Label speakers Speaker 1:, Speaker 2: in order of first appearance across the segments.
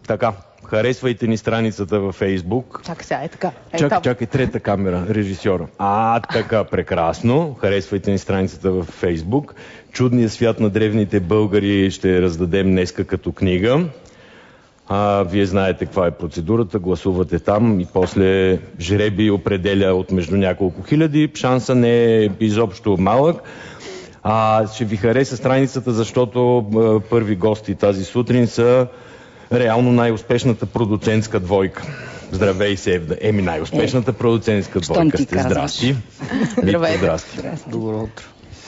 Speaker 1: Така, харесвайте ни страницата във Фейсбук.
Speaker 2: Чакай сега, е така.
Speaker 1: Чакай, трета камера, режисьора. Така, прекрасно. Харесвайте ни страницата във Фейсбук. Чудният свят на древните българи ще раздадем днеска като книга. Вие знаете каква е процедурата, гласувате там и после жребий определя от между няколко хиляди. Шанса не е изобщо малък. Ще ви хареса страницата, защото първи гости тази сутрин са реално най-успешната продуцентска двойка. Здравей, Севда. Най-успешната продуцентска двойка сте. Здрасти.
Speaker 2: Здравейте.
Speaker 1: Здрасти.
Speaker 3: Добро утро.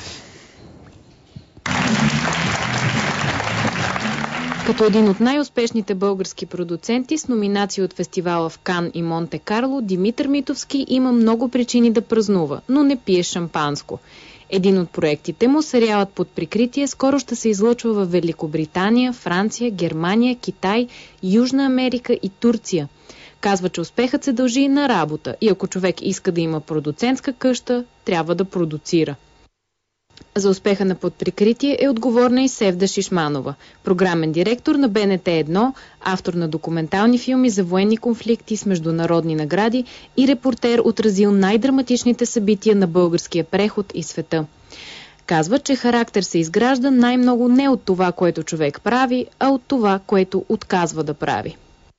Speaker 4: Като един от най-успешните български продуценти с номинации от фестивала в Кан и Монте Карло, Димитър Митовски има много причини да празнува, но не пие шампанско. Един от проектите му, сериалът Под прикритие, скоро ще се излъчва в Великобритания, Франция, Германия, Китай, Южна Америка и Турция. Казва, че успехът се дължи на работа и ако човек иска да има продуцентска къща, трябва да продуцира. За успеха на Под прикритие е отговорна и Севда Шишманова, програмен директор на БНТ1, автор на документални филми за военни конфликти с международни награди и репортер, отразил най-драматичните събития на българския преход и света. Казва, че характер се изгражда най-много не от това, което човек прави, а от това, което отказва да прави.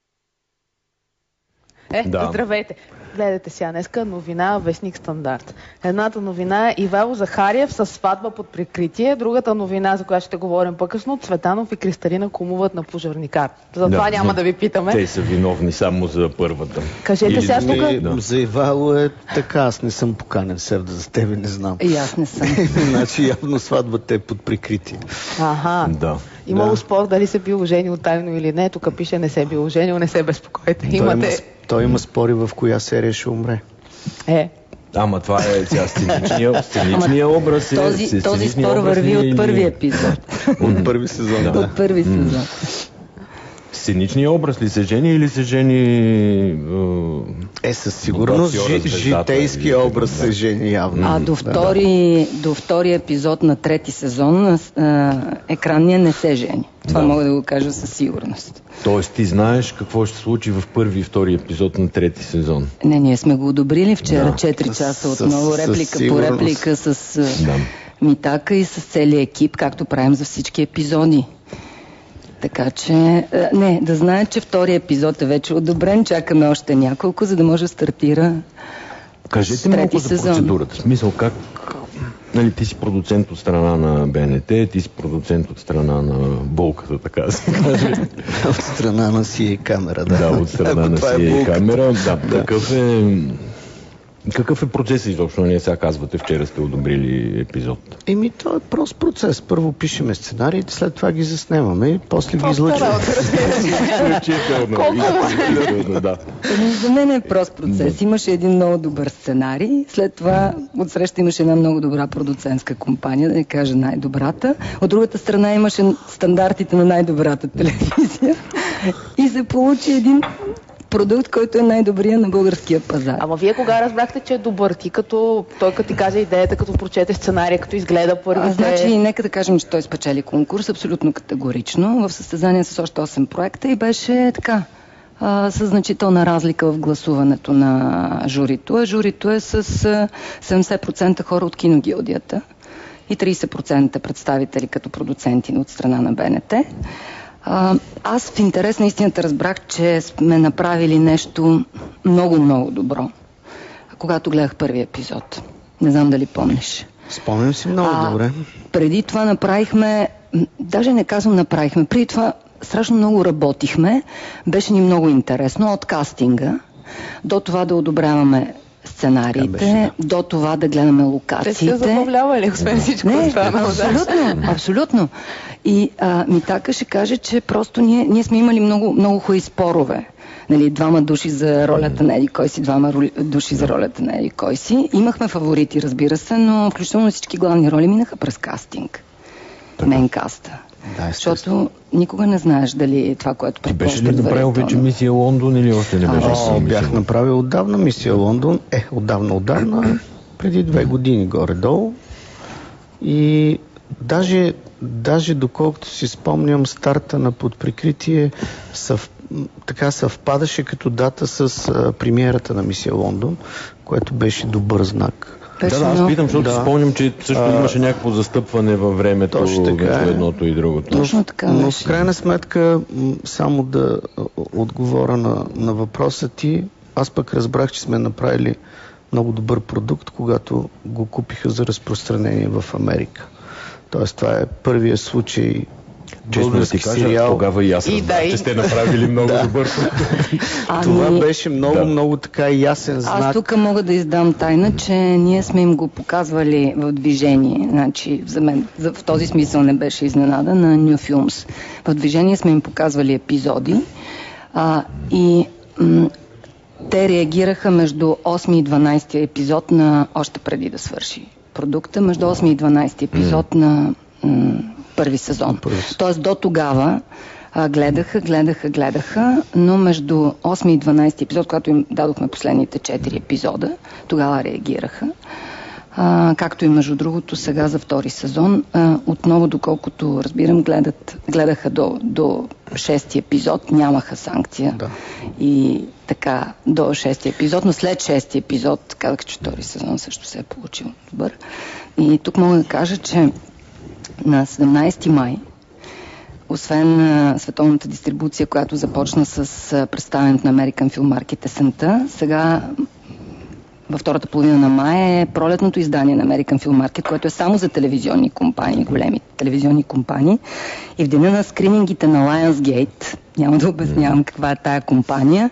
Speaker 2: Здравейте! Гледайте сега днеска новина Вестник Стандарт. Едната новина е Ивайло Захариев с сватба под прикритие. Другата новина, за която ще говорим по-късно, Цветанов и Кристалина кумуват на пожарникар. Затова няма да ви питаме.
Speaker 1: Те са виновни само за първата.
Speaker 2: Кажете сега тук.
Speaker 3: За Ивайло е така, аз не съм поканен, Севда, за тебе не знам.
Speaker 5: И аз не съм.
Speaker 3: Значи явно сватбата е под прикритие.
Speaker 1: Да.
Speaker 2: Имало спор дали се бил женил тайно или не. Тук пише не се бил женил, не се безпокойте.
Speaker 3: Той има спори в коя серия ще умре.
Speaker 1: Ама това е сценичния образ.
Speaker 5: Този спор върви от първи епизод.
Speaker 3: От първи сезон.
Speaker 5: От първи сезон.
Speaker 1: Сценичния образ ли се жени или се жени...
Speaker 3: Със сигурност житейския образ се жени явно.
Speaker 5: До втори епизод на трети сезон екранния не се жени. Това мога да го кажа със сигурност.
Speaker 1: Тоест ти знаеш какво ще се случи в първи и втори епизод на трети сезон?
Speaker 5: Не, ние сме го одобрили вчера 4 часа отново, реплика по реплика с Митака и с целия екип, както правим за всички епизоди. Така че, да знаят, че втори епизод е вече одобрен, чакаме още няколко, за да може да стартира
Speaker 1: Кажете малко за процедурата. В смисъл, как... ти си продуцент от страна на БНТ, ти си продуцент от страна на болката, така да се каже.
Speaker 3: От страна на си камера,
Speaker 1: да. Да, от страна на си камера. Да. Какъв е процесът изобщо? Ние сега казвате, вчера сте одобрили епизод.
Speaker 3: Това е прост процес. Първо пишеме сценариите, след това ги заснемаме и после ги излъчваме.
Speaker 5: За мен е прост процес. Имаше един много добър сценарий, след това отсреща имаше една много добра продуцентска компания, да не кажа най-добрата. От другата страна имаше стандартите на най-добрата телевизия и се получи един продукт, който е най-добрия на българския пазар.
Speaker 2: Ама вие кога разбрахте, че е добър? Той като ти каже идеята, като прочете сценария, като изгледа първите...
Speaker 5: Значи, нека да кажем, че той спечели конкурс абсолютно категорично в състезание с още 8 проекта и беше така със значителна разлика в гласуването на журито. Журито е с 70% хора от киногилдията и 30% представители като продуценти от страна на БНТ. Аз в интерес на истината разбрах, че сме направили нещо много добро, когато гледах първи епизод. Не знам дали помниш.
Speaker 3: Спомням си много добре.
Speaker 5: Преди това направихме, даже не казвам направихме, преди това страшно много работихме, беше ни много интересно от кастинга до това да одобряваме сценариите, до това да гледаме локациите.
Speaker 2: Те се забавлявали, освен всичко останало.
Speaker 5: Абсолютно. И Митака ще каже, че просто ние сме имали много хубави спорове. Двама души за ролята на еди кой си, двама души за ролята на еди кой си. Имахме фаворити, разбира се, но включително всички главни роли минаха през кастинг. Мейнкаста. Защото никога не знаеш дали това, което предположи.
Speaker 1: Ти беше ли направил вече мисия Лондон или още не беше?
Speaker 3: Бях направил отдавна мисия Лондон. Отдавна, преди 2 години горе-долу. И даже доколкото си спомням, старта на Под прикритие така съвпадаше като дата с премиерата на Мисия Лондон, което беше добър знак.
Speaker 1: Аз питам, защото спомням, че също имаше някакво застъпване във времето между едното и другото.
Speaker 5: Точно така.
Speaker 3: Но в крайна сметка, само да отговоря на въпроса ти, аз пък разбрах, че сме направили много добър продукт, когато го купиха за разпространение в Америка. Тоест, това е първият случай.
Speaker 1: Честно да ти кажа, сериал. Тогава и аз разбрах, че сте направили много добър продукт.
Speaker 3: Това беше много така ясен знак.
Speaker 5: Аз тук мога да издам тайна, че ние сме им го показвали в движение. Значи, за мен в този смисъл не беше изненада на New Films. В движение сме им показвали епизоди и те реагираха между 8 и 12 епизод на още преди да свърши продукта, между 8 и 12 епизод на първи сезон. Тоест до тогава гледаха, но между 8 и 12 епизод, когато им дадохме последните 4 епизода, тогава реагираха. Както и между другото сега за втори сезон. Отново, доколкото разбирам, гледаха до 6-ти епизод, нямаха санкция. Да. И така до 6-ти епизод, но след 6-ти епизод казах, че втори сезон също се е получил добър. И тук мога да кажа, че на 17 май, освен световната дистрибуция, която започна с представянето на American Film Market есента, сега във втората половина на май е пролетното издание на American Film Market, което е само за телевизионни компании, големи телевизионни компании. И в деня на скринингите на Lionsgate, няма да обяснявам каква е тая компания,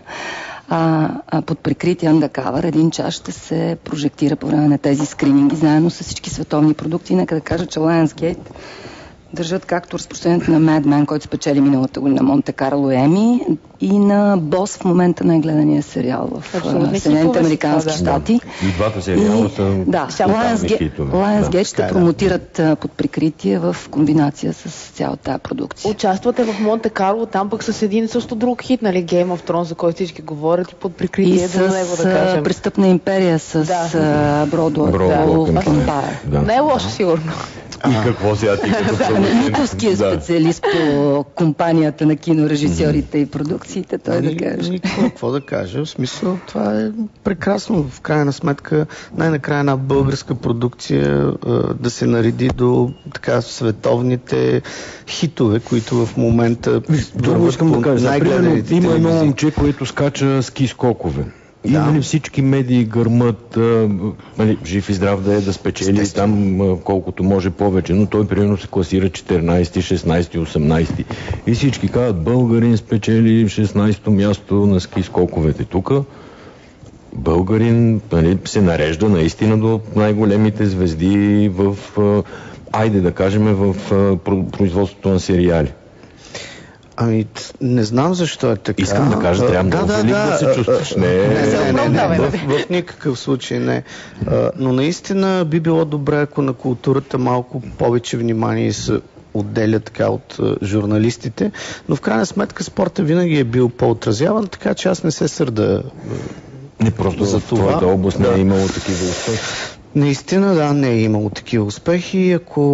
Speaker 5: под прикритие Undercover, 1 час ще се прожектира по време на тези скрининги, заедно с всички световни продукти. Нека да кажа, че Lionsgate държат както разпространението на Mad Men, който спечели миналата година на Монте Карло Еми, и на Бос, в момента най-гледания сериал в Съединените американски щати.
Speaker 1: И двата сериала са
Speaker 5: Lionsgate ще промотират под прикритие в комбинация с цялата тази продукция.
Speaker 2: Участвате в Монте Карло, там пък с един също друг хит, нали, Game of Thrones, за който всички говорят, и под прикритие до него, да кажем.
Speaker 5: Престъпна империя с Broadwalk Empire.
Speaker 2: Не е лошо, сигурно.
Speaker 1: И какво сега ти като
Speaker 5: Никовския специалист по компанията на кинорежисьорите и продукциите, той да каже.
Speaker 3: Какво да кажа? В смисъл, това е прекрасно. В крайна сметка, най-накрая една българска продукция да се нареди до така световните хитове, които в момента
Speaker 1: друго искам да кажа. Примерно, има едно момче, което скача ски скокове. И всички медии гърмат, жив и здрав да е, да спечели там колкото може повече, но той примерно се класира 14, 16, 18 и всички казват, българин спечели 16-то място на ски скоковете. Тук българин се нарежда наистина до най-големите звезди в, айде да кажем, в производството на сериали.
Speaker 3: Ами, не знам защо е така.
Speaker 1: Искам да кажа, трябва много велик да се чувстваш.
Speaker 3: В никакъв случай не. Но наистина би било добре, ако на културата малко повече внимание се отделя така от журналистите, но в крайна сметка спорта винаги е бил по-отразяван, така че аз не се сърда
Speaker 1: не просто за това. В твоята област не е имало такива успехи.
Speaker 3: Наистина, не е имало такива успехи.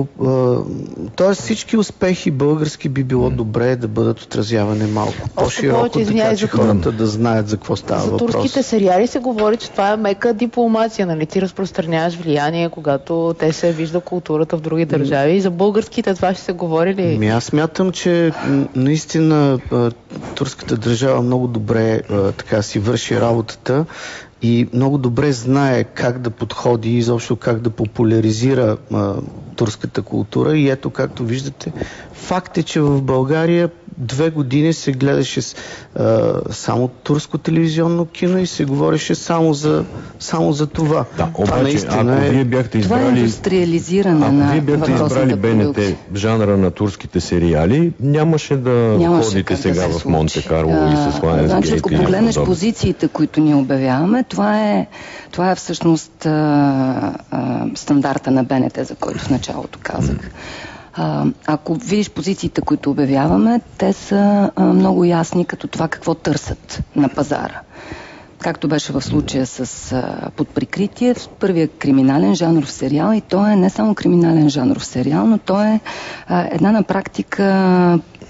Speaker 3: Тоест всички успехи български би било добре да бъдат отразявани малко по-широко, така че хората да знаят за какво става въпрос.
Speaker 2: За турските сериали се говори, че това е мека дипломация, нали? Ти разпространяваш влияние, когато те се вижда културата в други държави. И за българските това ще се говори ли?
Speaker 3: Аз смятам, че наистина турската държава много добре така си върши работата и много добре знае как да подходи и изобщо как да популяризира турската култура. И ето, както виждате, факт е, че в България 2 години се гледаше само турско телевизионно кино и се говореше само за това.
Speaker 1: Да, обаче, ако вие бяхте избрали...
Speaker 5: Това е индустриализиране на
Speaker 1: вие бяхте избрали БНТ жанра на турските сериали, нямаше да ходите сега в Монте Карло и с Lionsgate.
Speaker 5: Значи, ако погледнеш позициите, които ние обявяваме, това е всъщност стандарта на БНТ, за който в началото казах. Ако видиш позициите, които обявяваме, те са много ясни като това какво търсят на пазара. Както беше в случая с Под прикритие, в първия криминален жанров сериал, и то е не само криминален жанров сериал, но то е една на практика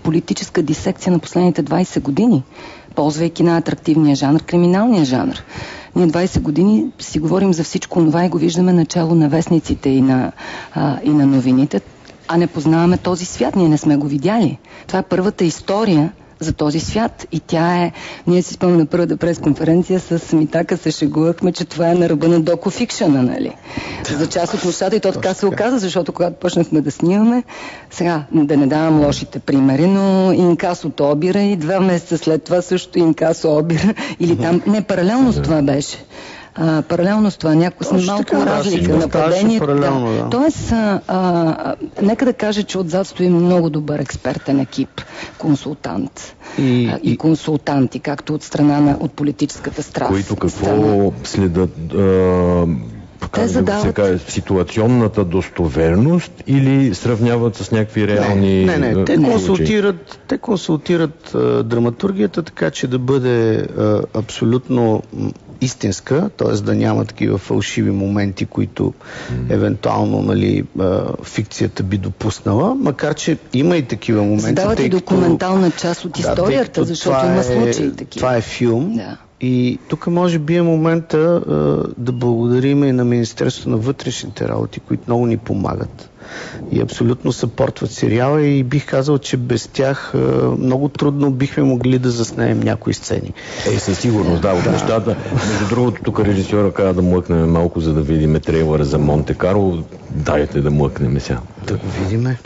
Speaker 5: политическа дисекция на последните 20 години, ползвайки най-атрактивния жанр, криминалния жанр. Ние 20 години си говорим за всичко това и го виждаме начало на вестниците и на новините, а не познаваме този свят, ние не сме го видяли. Това е първата история за този свят и тя е... Ние си спомням на първата пресконференция с Митака се шегувахме, че това е на ръба на доку-фикшъна, нали? За част от нещата и то така се оказа, защото когато почнахме да снимаме, сега да не давам лошите примери, но инкасото обира и 2 месеца след това също инкасо обира или там... Не, паралелно с това беше. Паралелно с това, някакво с малко разлика на падението. Да. Тоест, нека да кажа, че отзад стои много добър експертен екип, консултант и консултанти, както от страна от политическата страна.
Speaker 1: Които какво следят? Те задават ситуационната достоверност или сравняват с някакви реални...
Speaker 3: Не. Те консултират драматургията, така че да бъде абсолютно истинска, т.е. да няма такива фалшиви моменти, които евентуално, нали, фикцията би допуснала, макар че има и такива моменти.
Speaker 5: Задават и документална част от историята, защото има случаи такива.
Speaker 3: Това е филм. Да. И тук може би е момента да благодарим и на Министерството на вътрешните работи, които много ни помагат и абсолютно съпортват сериала и бих казал, че без тях много трудно бихме могли да заснеем някои сцени.
Speaker 1: Със сигурност, да, от нещата. Между другото, тук режисьора каза да млъкнем малко, за да видим трейлера за Монте Карло. Дайте да млъкнем сега.
Speaker 3: Да го видиме.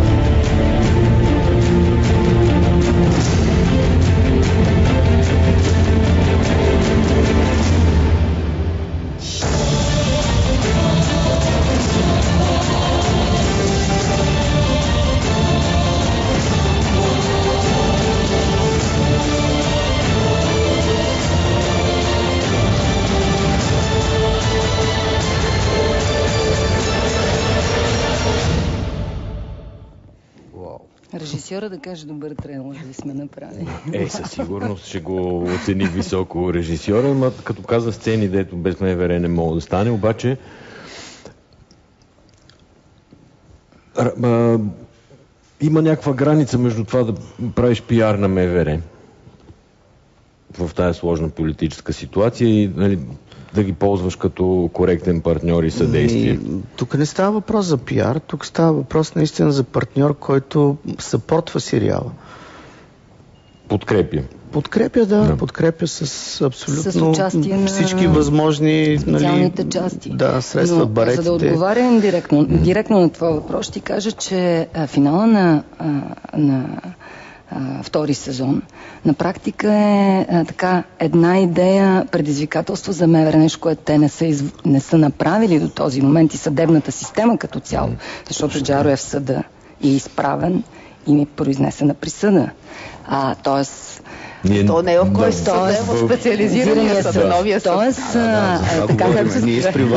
Speaker 5: Режисьора да каже добър трейлер да сме направили.
Speaker 1: Със сигурност ще го оцени високо режисьора, но като каза сцени, дето без МВР не мога да стане, обаче има някаква граница между това да правиш пиар на МВР в тази сложна политическа ситуация и, нали, да ги ползваш като коректен партньор и съдействие.
Speaker 3: Тук не става въпрос за пиар, тук става въпрос наистина за партньор, който съпортва сериала.
Speaker 1: Подкрепя,
Speaker 3: да. Подкрепя с абсолютно всички възможни
Speaker 5: специалните части.
Speaker 3: Да, средства, баретите.
Speaker 5: За да отговарям директно на това въпрос, ще кажа, че финала на втори сезон на практика е така една идея, предизвикателство за МВР, нещо, което те не са направили до този момент и съдебната система като цяло, защото Джаро е в съда и е изправен и ми произнесена присъда. Тоест
Speaker 2: то не е в кой съд, е в специализирания съд, новия съд.
Speaker 5: Тоест, така както се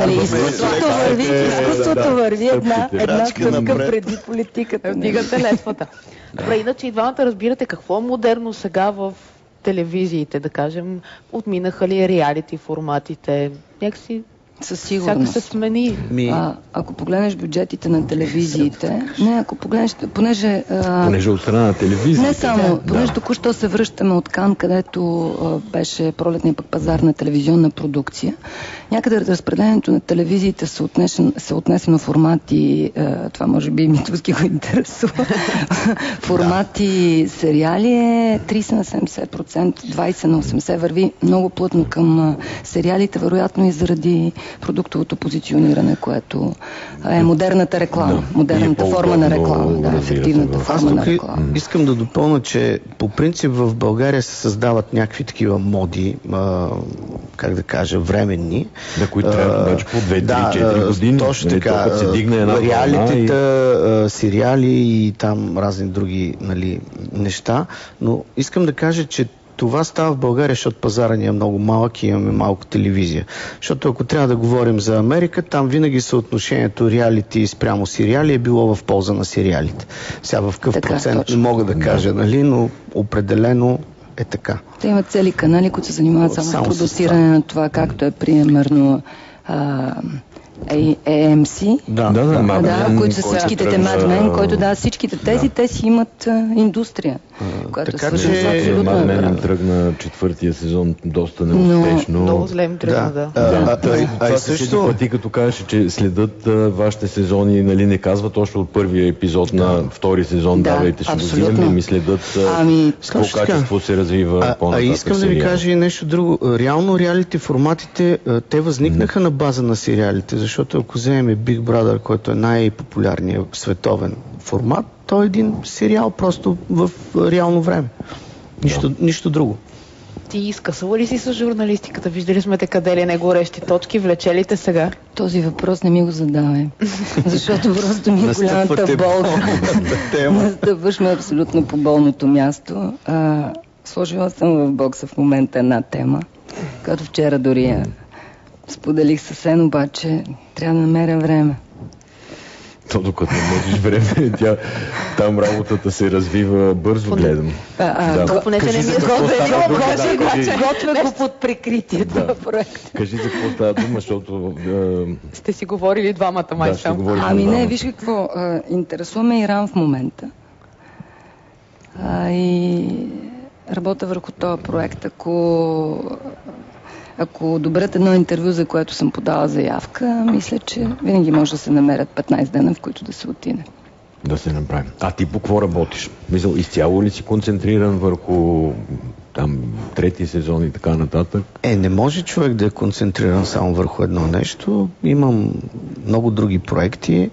Speaker 5: изкуството върви една стъпка преди политиката.
Speaker 2: Вдигате летвата. Добре, иначе и двамата разбирате какво е модерно сега в телевизиите, да кажем, отминаха ли реалити форматите, някакси
Speaker 5: със сигурност.
Speaker 2: Всяка се смени.
Speaker 5: Ако погледнеш бюджетите на телевизиите, ако погледнеш, понеже
Speaker 1: от страна на телевизиите.
Speaker 5: Не само, понеже току-що се връщаме от Кан, където беше пролетния пък пазар на телевизионна продукция. Някъде разпределението на телевизиите се отнесено формати, това може би Митовски го интересува, формати сериали е 30 на 70%, 20 на 80% върви много плътно към сериалите, вероятно и заради продуктовото позициониране, което е модерната реклама, модерната форма на реклама, ефективната форма на реклама.
Speaker 3: Искам да допълня, че по принцип в България се създават някакви такива моди, как да кажа, временни.
Speaker 1: Да, които трябва вече по 2-3-4 години.
Speaker 3: Точно така. Реалитета, сериали и там разни други, нали, неща. Но искам да кажа, че това става в България, защото пазара ни е много малък и имаме малко телевизия. Защото ако трябва да говорим за Америка, там винаги съотношението реалити спрямо сериали е било в полза на сериалите. Сега в какъв процент не мога да кажа, нали, но определено е така.
Speaker 5: Те имат цели канали, които се занимават само с продуциране на това, както е примерно AMC, които са всичките Mad Men, които всичките тези, те си имат индустрия. която
Speaker 3: така
Speaker 5: свършва
Speaker 3: че-
Speaker 5: абсолютно
Speaker 1: Мен им
Speaker 5: направо.
Speaker 1: тръгна четвъртия сезон доста неуспешно.
Speaker 2: Много зле им тръгна, да.
Speaker 3: А и
Speaker 1: също
Speaker 3: също...
Speaker 1: пъти, като кажеш, че следят вашите сезони, нали, не казват още от първия епизод на втори сезон,
Speaker 5: Да,
Speaker 1: давайте, ще го
Speaker 5: абсолютно.
Speaker 1: взимаме, ми следят
Speaker 5: Ами,
Speaker 1: с какво
Speaker 3: точно така.
Speaker 1: качество се развива по-нататък.
Speaker 3: искам да ви
Speaker 1: сериала.
Speaker 3: кажа и нещо друго. Реално реалити форматите, те възникнаха на база на сериалите, защото ако вземем Big Brother, който е най-популярният световен формат, той е един сериал просто в реално време. Нищо друго.
Speaker 2: Ти изкъсала ли си с журналистиката? Виждали сме те къде ли не горещи точки, влече ли те сега?
Speaker 5: този въпрос не ми го задавай, защото просто ми е голямата
Speaker 3: Настъпвате
Speaker 5: болка.
Speaker 3: тема.
Speaker 5: Настъпваш ме абсолютно по болното място. Сложила съм в бокса в момента една тема, която вчера дори я споделих със Сен, обаче трябва да намеря време.
Speaker 1: То докато намериш време, там работата се развива бързо, гледам.
Speaker 2: То понеже не ми е
Speaker 1: какво става дума,
Speaker 5: Готвя го под прикритието
Speaker 1: Да.
Speaker 5: проект.
Speaker 1: Кажи за какво става дума, защото
Speaker 2: Сте си говорили двамата май
Speaker 1: да, ще
Speaker 2: само.
Speaker 1: говорим.
Speaker 5: Ами
Speaker 1: за
Speaker 5: не,
Speaker 1: двамата.
Speaker 5: виж какво, интересуваме Иран в момента. И работя върху този проект. Ако доберат едно интервю, за което съм подала заявка, мисля, че винаги може да се намерят 15 дена, в които да се отиде.
Speaker 1: Да се направим. А ти по какво работиш? Мисъл, изцяло ли си концентриран върху там трети сезон и така нататък?
Speaker 3: Не може човек да е концентриран само върху едно нещо. Имам много други проекти.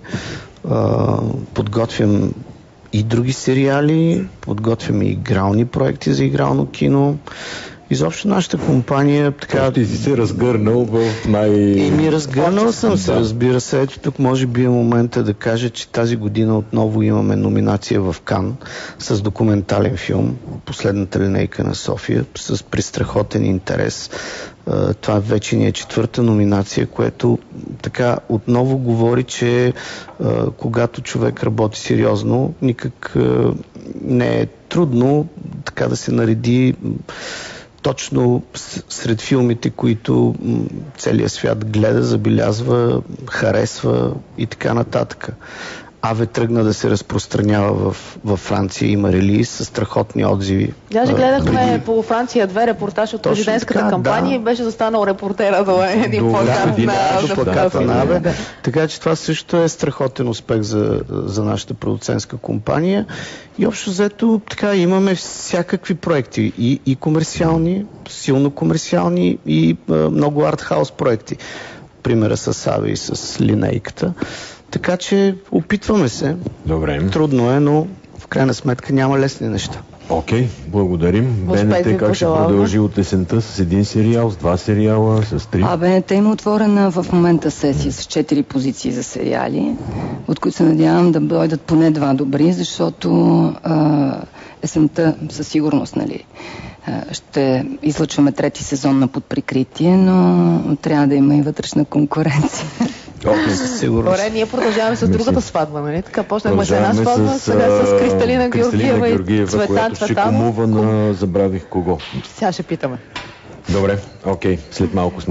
Speaker 3: Подготвям и други сериали, подготвям и игрални проекти за игрално кино. Изобщо нашата компания така...
Speaker 1: Ти си се разгърнал в
Speaker 3: разгърнал съм се, разбира се. Ето тук може би е момента да кажа, че тази година отново имаме номинация в Кан с документален филм "Последната линейка на София" с пристрахотен интерес. Това вече ни е 4-та номинация, което така отново говори, че когато човек работи сериозно, никак не е трудно така да се нареди точно сред филмите, които целият свят гледа, забелязва, харесва и така нататък. Аве тръгна да се разпространява във Франция, има релиз с страхотни отзиви.
Speaker 2: Даже гледахме по Франция 2 репортаж от президентската кампания и беше застанал репортера до един плакат
Speaker 3: до плаката на Аве. Така че това също е страхотен успех за нашата продуцентска компания. И общо взето така имаме всякакви проекти. И комерциални, силно комерциални и много артхаус проекти. Примера с Аве и с линейката. Така че опитваме се.
Speaker 1: Добре.
Speaker 3: Трудно е, но в крайна сметка няма лесни неща.
Speaker 1: Окей, благодарим.
Speaker 2: Успех
Speaker 1: БНТ
Speaker 2: ви
Speaker 1: как ще
Speaker 2: пожелаваме.
Speaker 1: продължи от есента с един сериал, с 2 сериала, с 3?
Speaker 5: БНТ има отворена в момента сесия с 4 позиции за сериали, от които се надявам да дойдат поне 2 добри, защото есента със сигурност, нали, ще излъчваме 3-ти сезон на Под прикритие, но трябва да има и вътрешна конкуренция.
Speaker 3: Сигурно.
Speaker 2: Добре, ние продължаваме с другата сватба, нали? Така почнахме с една
Speaker 1: Продължаваме
Speaker 2: сватба, сега с Кристалина Георгиева и Цветан
Speaker 1: която ще
Speaker 2: Цветанов.
Speaker 1: кумува на забравих кого.
Speaker 2: Сега ще питаме.
Speaker 1: Добре, окей, след малко сме.